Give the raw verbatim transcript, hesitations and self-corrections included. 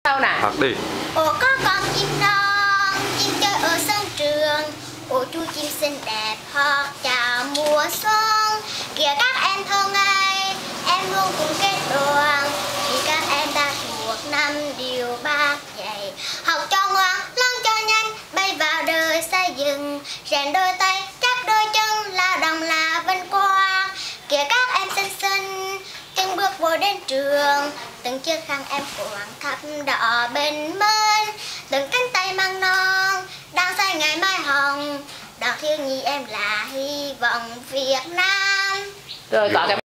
Câu nào? Học đi. Ồ có con chim non, chim chơi ở sân trường. Ồ chú chim xinh đẹp hót chào mùa xuân. Kìa các em thơ ngây, em luôn cùng kết đoàn. Vì các em đã thuộc năm điều bác dạy. Học cho ngoan, lớn cho nhanh, bay vào đời xây dựng. Rèn đôi tay, chắc đôi chân, lao động là vinh quang. Kìa các em xinh xinh, từng bước vô đến trường. Từng chiếc khăn em quàng khắp đỏ bên mênh. Từng cánh tay mang non, đang say ngày mai hồng. Đoàn thiếu nhi em là hy vọng Việt Nam. Rồi có cái